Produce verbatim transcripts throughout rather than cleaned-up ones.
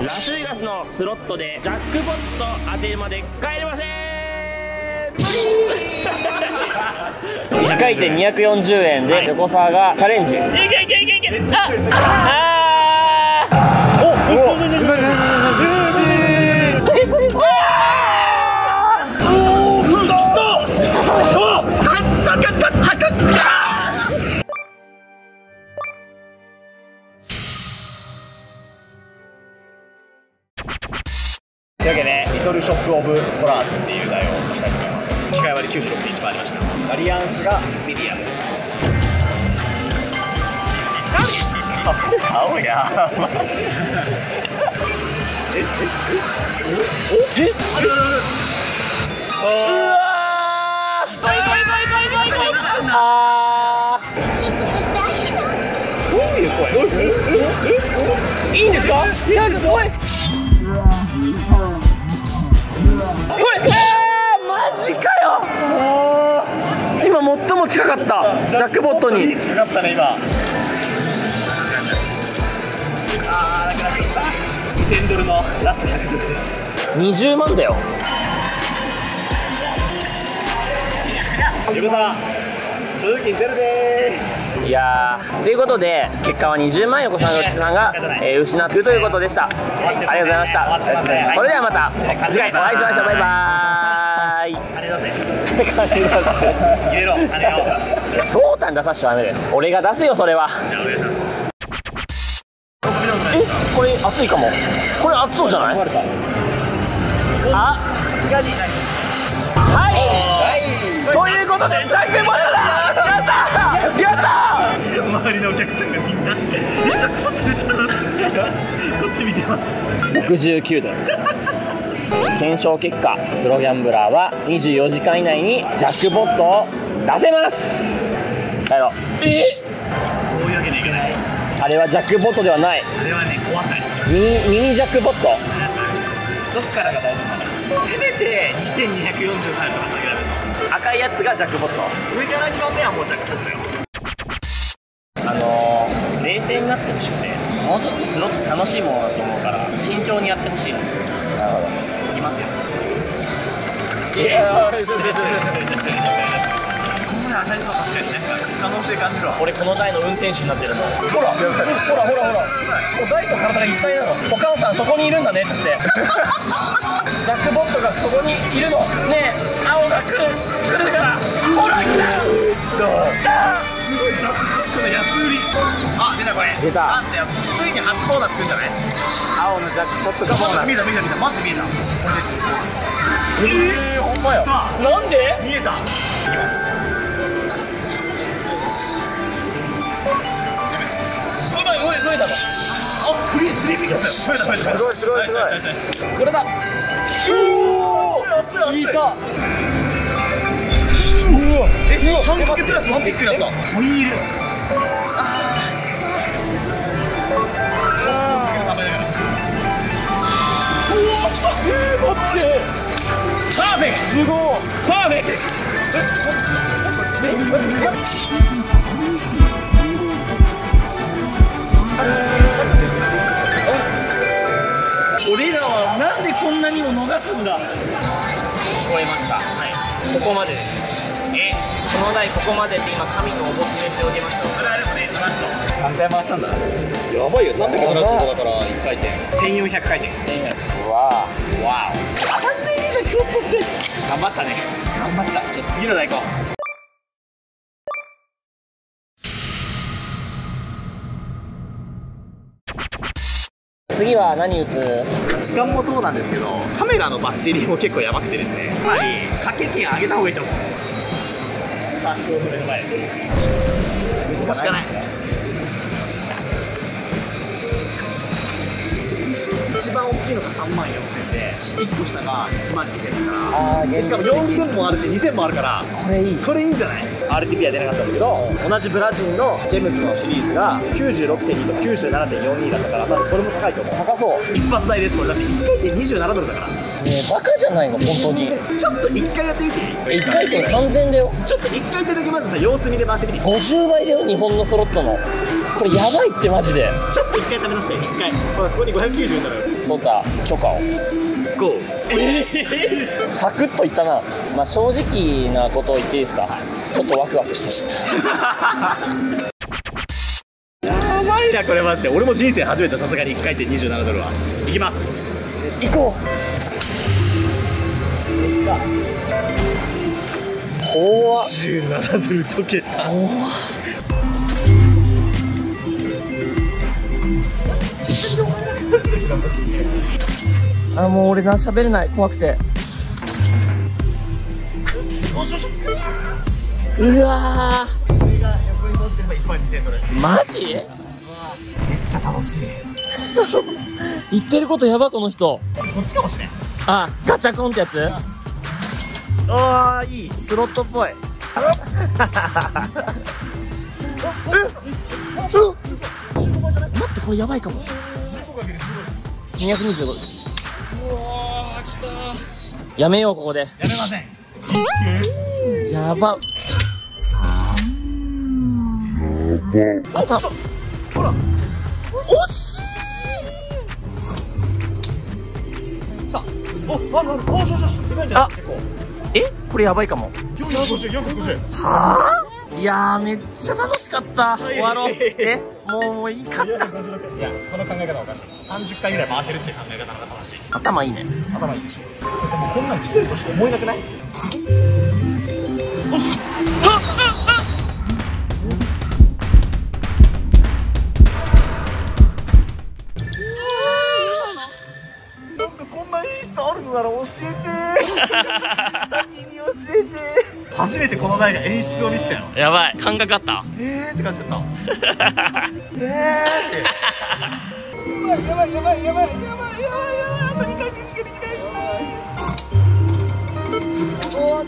ラスベガスのスロットでジャックポット当てるまで帰れません。いっかいてんにひゃくよんじゅうえんで横澤がチャレンジ。いけいけいけいけ。ああー、おおお。 というわけで、リトルショック・オブ・ホラーズっていう題をしたいと思います。機械割りきゅうじゅうろくで一番ありました。バリアンスがミディアム。青いな。えええええうわー、来い来い来い来い来い来い。あー、どういう声？いいんですか？なんか怖い。これ、あー、マジかよ。今最も近かったジャックボットに。近かったね今。あー、なくなっちゃった。にせんドルのラストひゃくドルです。 にじゅうまんだよ。 横澤、所有金ゼロでーす。 いやー、ということで結果はにじゅうまん横澤さんが、えー、失っているということでした。ありがとうございました。それではまた次回お会いしましょう。バイバーイ。 金出せ。 金出せ。 入れろ、金を。 そうたん出さしちゃダメだよ。俺が出すよそれは。 じゃあお願いします。 え、これ熱いかも。これ熱そうじゃない？あ、はい、ということでジャックボットだ。やったーやったー。 周りのお客さんがみんなこっち見てます。 ろくじゅうきゅうドル。検証結果、プロギャンブラーはにじゅうよじかん以内にジャックボットを出せます。帰ろう。え、 そういうわけにいかない。 あれはジャックボットではない。 あれはね、怖い。 ミニミニジャックボット。 どっからが大丈夫かな。せめてにせんにひゃくよんじゅうさんえんとか下げられる。 赤いやつがジャックボット。 上からにばんめはもうジャックボットよ。 あのー、冷静になってほしくて、もうちょっとスロット楽しいものだと思うから慎重にやってほしい。なるほど。いきますよ。いやー、 当たりそう。確かになんか可能性感じるわ。 俺この台の運転手になってるの。ほらほらほらほらほら、お台と体が一体なの。お母さんそこにいるんだねっつってジャックボットがそこにいるのね。え、青が来る来るから。ほら来た来た。 すごいジャックボットの安売り。あ、出たこれ。 出た。 チャンスだよ。ついに初ボーナス来るんじゃない？ 青のジャックボットがボーナス。 見えた見えた見えた。マジで見えた。これです。ボーナス。 えー、ほんまや。なんで？ 見えた。いきます。 動いたの。 あ、フリースリーピングです。すごいすごいすごいすごい。 これだ。おお。いいか。 うわ。え、三かけプラスワンピックだった。ホイール。ああ。おお、来た。 えー、待って。パーフェクト。すごい。パーフェクト。俺らはなんでこんなにも逃すんだ。聞こえました。はい。ここまでです。え、この台ここまでって今神のおぼし召しを受けました。 それあれもね、ラスト。 何回回したんだ。 やばいよ。三百プラスだから一回転。千四百回転。千四百。わあ。わあ。当たんないじゃん今日って。 頑張ったね。 頑張った。ちょっと次の台行こう。 次は何打つ？ 時間もそうなんですけど、カメラのバッテリーも結構やばくてですね、やっぱり掛け金上げた方がいいと思う。あ、ちょうど目の前。難しくない。一番大きいのがさんまんよんせんで、いっこ下がいちまんにせんだから。しかもよんせんもあるしにせんもあるから、これいい。これいいんじゃない？ アールティーピー は出なかったんだけど、同じブラジルのジェムズのシリーズが きゅうじゅうろくてんに と きゅうじゅうななてんよんに だったから、多分これも高いと思う。 高そう。 一発台です。これだっていっかい転にじゅうななドルだから。 ねえ、バカじゃないの本当に。 ちょっといっかいやってみて。 いっかい転さんぜんだよ。 ちょっといっかい転だけまずさ、様子見で回してみて。 ごじゅうばいだよ、日本のスロットの。これやばいってマジで。 ちょっといっかい試させて。いっかいほら、ここにごひゃくきゅうじゅうドル。 そうか、許可をゴー。 えー、サクッといったな。まあ正直なことを言っていいですか、はい、ちょっとワクワクしてきたやばいなこれマジで。俺も人生初めて、さすがにいっかい転にじゅうななドルは。いきます。 行こう。怖っ。 じゅうななドル溶けた。 怖っ。あ、もう俺な、喋れない、怖くて。うわー、 これが横に掃除すればいちまんにせんドル。 マジ？ めっちゃ楽しい。 言ってることやば、この人。 こっちかもしれん。 あ、ガチャコンってやつ。ああ、いい、スロットっぽい。待って、これやばいかも。にひゃくにじゅうごです。やめよう、ここで。 やめません。 やば。あった。 ほら。 惜しい。 さあ、お、あるある。お、しよしよし。 あ、え、これやばいかも。 よんひゃくごじゅう、よんひゃくごじゅう。 はあ。いやー、めっちゃ楽しかった。終わろう。え、もう、もういいかった。いや、 その考え方はおかしい。さんじゅっかいぐらい回せるって考え方の方が正しい。 頭いいね。 頭いいでしょ。でもこんなん来てるとしか思えなくない？よし。なんかこんな演出あるのなら教えて。先に教えて。初めてこの台が演出を見せたよ。 やばい、感覚あった。 えーって感じだった。えーって。やばいやばいやばいやばいやばいやばいやばい。あとにかい転しかできない。終わった。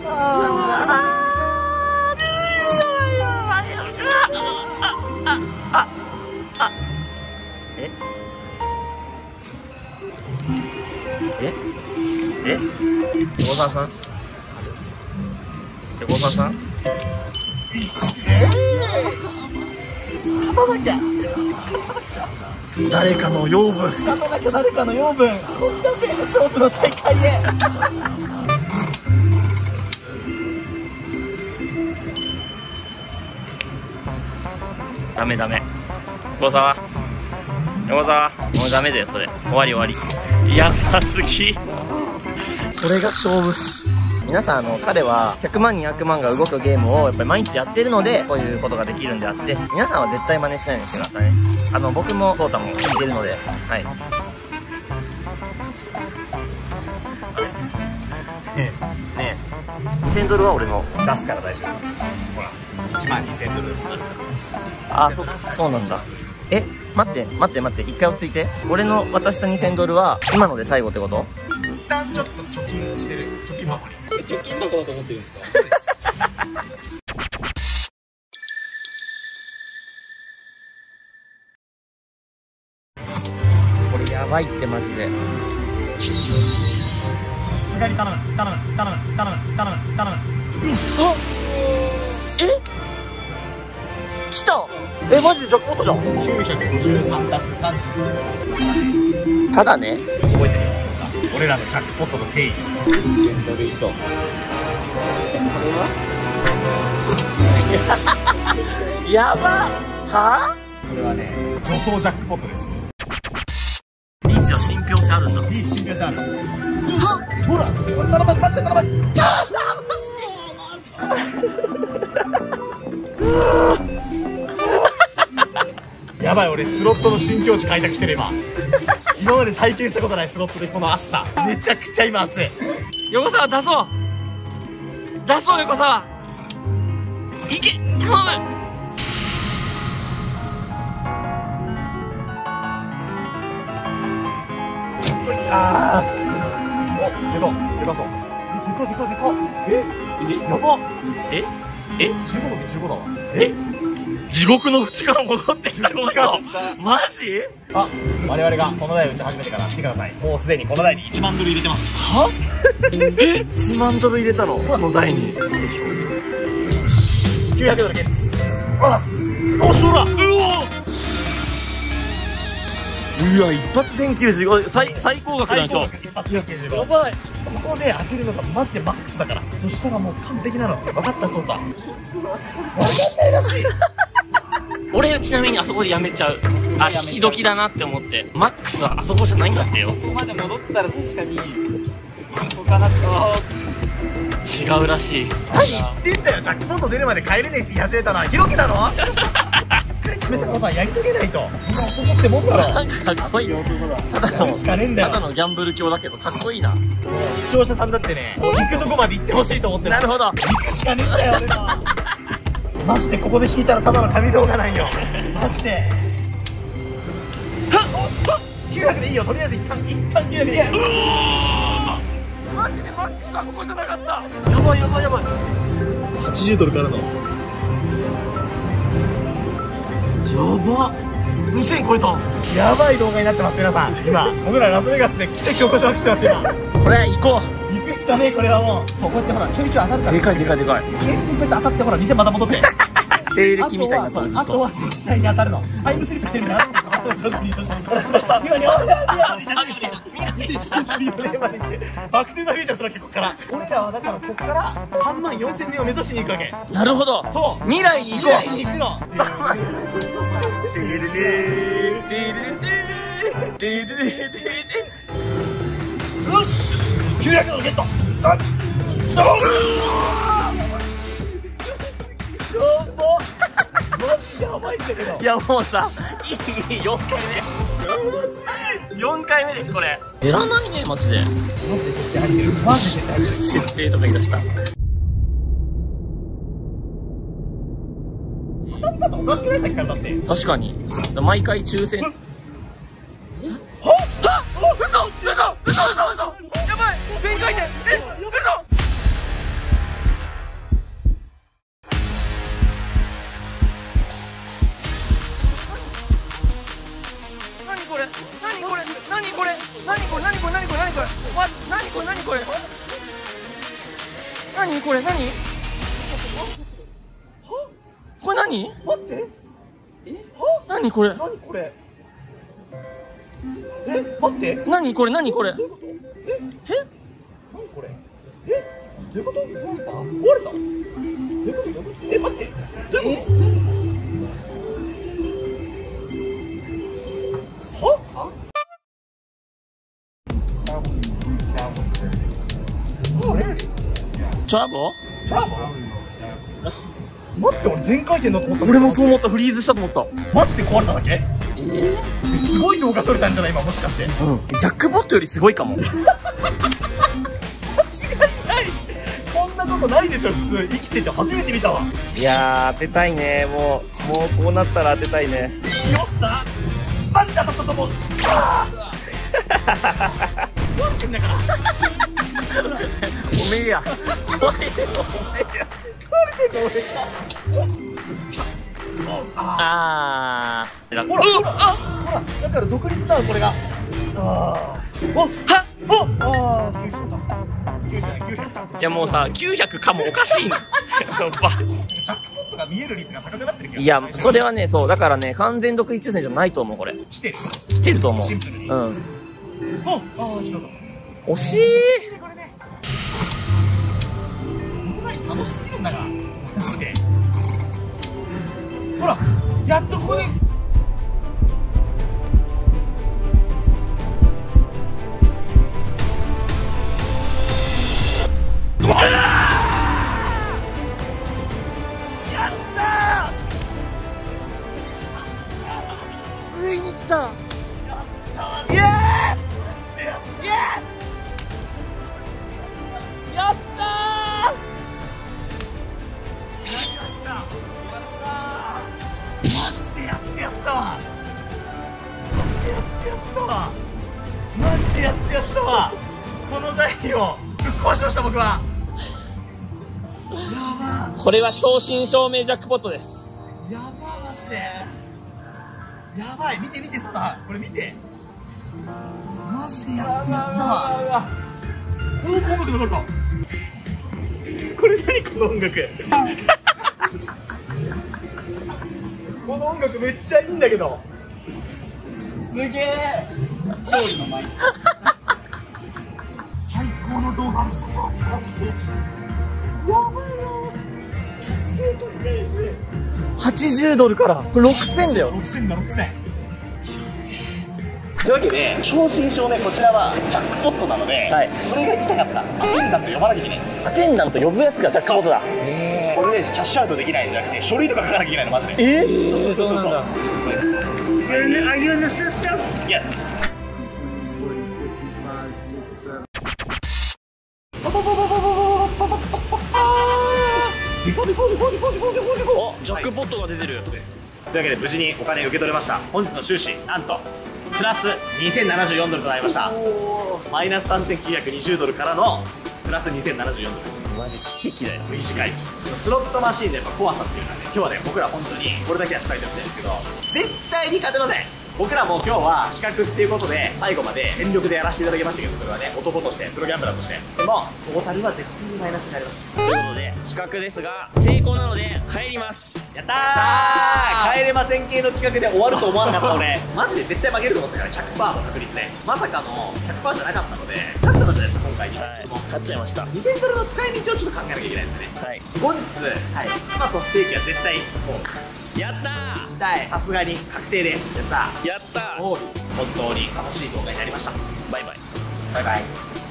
えええ横澤さん横澤さん勝たなきゃ。誰かの養分。勝たなきゃ誰かの養分。こぎ出せ勝負の大会へ。 ダメダメ。横澤横澤、もうダメだよそれ。終わり終わり。やばすぎ。これが勝負師。皆さん、あの彼はひゃくまんにひゃくまんが動くゲームをやっぱり毎日やってるのでこういうことができるんであって、皆さんは絶対真似しないようにしてくださいね。あの僕もソータも聞いてるので、はい。ねえ、にせんドルは俺の出すから大丈夫。ほら、いちまんにせんドルあるから。 あ、そそうなんだ。え、待って待って待って、一回落ち着いて。俺の渡したにせんドルは今ので最後ってこと？ 一旦ちょっと貯金してる。貯金箱に。 貯金箱だと思ってるんですか？これやばいってマジで。 さすがに頼む頼む頼む頼む頼む頼む。 あ、え、来た。え、マジでジャックポットじゃん。 きゅうひゃくごじゅうさんたすさんじゅう。 ただね、 覚えてるよ。俺らのジャックポットの定義。 そう。やば。はぁ？ これはね、女装ジャックポットです。 リーチは信憑性あるんだ。 リーチ信憑性ある。ほら、頼む、マジで頼む。やばい、俺スロットの新境地開拓してる今。今まで体験したことないスロットでこの暑さ。めちゃくちゃ今暑い。 横澤出そう出そう横澤いけ、頼む。 ああ、お、でかでかそう。でかでかでか。ええ、やば。 ええじゅうごぶきじゅうごだわ。 え地獄の淵から戻ってきたこの人マジ？ あ、我々がこの台を打ち始めてから見てください。もうすでにこの台にいちまんドル入れてます。 は？えいちまんドル入れたのこの台に。そうでしょ。 きゅうひゃくドルゲッツ。あっおしょら。うわうわ、一発せんきゅうじゅうご、最最高額だ今日。 一発せんきゅうじゅうご。 やばい。 ここで当てるのがマジでマックスだから。そしたらもう完璧なの。分かったそうた。分かったらしい。 俺ちなみにあそこでやめちゃう。あ、引き時だなって思って。マックスはあそこじゃないんだってよ。ここまで戻ったら確かにここかなと。違うらしい。 何言ってんだよ。ジャックポット出るまで帰れねえって言い始めたのはヒロキだろ。決めたことはやり遂げないと。男ってもんだろ。 なんかかっこいいよ。ただのしかねえんだよ。 ただのギャンブル教だけどかっこいいな。 視聴者さんだってね、行くとこまで行ってほしいと思ってる。 なるほど。 行くしかねえんだよ俺は。マジでここで引いたらただの神動画なんよ。マジできゅうひゃくでいいよ。とりあえず一旦一旦きゅうひゃくでいい。 マジでマックスはここじゃなかった。 やばいやばいやばい。はちじゅうドルからのやばにせん超えた。 やばい動画になってます皆さん。今僕らラスベガスで奇跡を起こしまくってます今。 これ行こ行くしかねえこれはもう。こうやってほらちょいちょい当たるから。 う。でかいでかいでかい。 結構こうやって当たってほら店また戻って。 西暦みたいになったのずっと。 あとは絶対に当たるの。タイムスリップしてるんだな。徐々に徐々に。今にバックトゥーザフューチャーするわけここから。俺らはだからここからさんまんよんせんめんを目指しに行くわけ。 なるほど。 そう未来に行こう。 未来に行くの。よしきゅうひゃくドルゲット。さんドン。やばマジやばいんだけど。 いやもうさ、いいよんかいめ。よんかいめですこれ。減らないねマジで。 マジで設定入ってる。マジで設定入ってる。 設定とか言い出した。 当たり方おかしくない？さっきからだって確かに。毎回抽選。はっはっ嘘嘘嘘嘘嘘やばい全回転。え嘘。何これ何これ何これ何これ何これ何これ何これわ何これ何これ何これ何これ何待ってえ何これ何これえ待って何これ何これどういうことええ何これえどういうこと壊れた壊れたどういうことどういうことえ待ってどういうことはトラボトラボ待って俺全回転だと思った。 俺もそう思った。フリーズしたと思った。 マジで壊れただけえー、すごい動画撮れたんじゃない今もしかして。 うんジャックボットよりすごいかも。 間違いないこんなことないでしょ普通。生きてて初めて見たわ。 いやー当てたいね。もうもうこうなったら当てたいね。 よったマジで当たったと思う。ああどうしてんだからおめえやおめえや壊れてんの俺あーほらほらほらだから独立だわこれが。ああおはっおああきゅうじゅうだきゅうじゅうきゅうひゃく。 じゃあもうさきゅうひゃくかもおかしいの。 ジャックポットが見える率が高くなってるけど。 いやそれはねそうだからね完全独立抽選じゃないと思うこれ。 来てる来てると思う。 シンプルにうんおああ違うか惜しい。 これねこの前楽しすぎるんだからマジで。ほらやっとここでやったーついに来た。イエースイエースやったーやりました。やったーマジでやってやったわ。マジでやってやったわ。マジでやってやったわ。この台をぶっ壊しました僕は。 ば。 これは正真正銘ジャックポットです。 やばマジで。やばい、見て見て、そうだ、これ見て。マジでやってやったわ。おお、音楽流れた。これ何この音楽。この音楽めっちゃいいんだけど。すげえ。勝利の舞。最高の動画にしてしまったマジで。やばいよ。達成感がいいですね。 はちじゅうドルからこれろくせんだよ。 ろくせんだろくせん。 というわけで正真正銘こちらはジャックポットなので、はい、これが言いたかったアテンダント呼ばなきゃいけないです。 アテンダント呼ぶやつがジャックポットだ。 へー、これでキャッシュアウトできないんじゃなくて書類とか書かなきゃいけないのマジで。 えー、 そうそうそうそうそう。 Are you in the system? Yes。 お、ジャックポットが出てる。 というわけで無事にお金受け取れました。本日の収支なんとプラスにせんななじゅうよんドルとなりました。マイナスさんぜんきゅうひゃくにじゅうドルからのプラスにせんななじゅうよんドルです。 マジ奇跡だよ。 短いスロットマシーンのやっぱ怖さっていうのはね、今日はね僕ら本当にこれだけは伝えておきたいんですけど、絶対に勝てません。僕らも今日は企画っていうことで最後まで全力でやらせていただきましたけど、それはね男としてプロギャンブラーとして、でもトータルは絶対にマイナスになります。 ということで企画ですが成功なので帰ります。 やったー、帰れません系の企画で終わると思わなかった俺。マジで絶対負けると思ったから ひゃくパーセント の確率で、まさかの ひゃくパーセント じゃなかったので勝っちゃったじゃないですか今回に。 はい、勝っちゃいました。 にせんドルの使い道をちょっと考えなきゃいけないですよね。 はい、 後日、はい、スパとステーキは絶対もうやったー。 さすがに確定でやったやったー。 本当に楽しい動画になりました。 バイバイ。 バイバイ。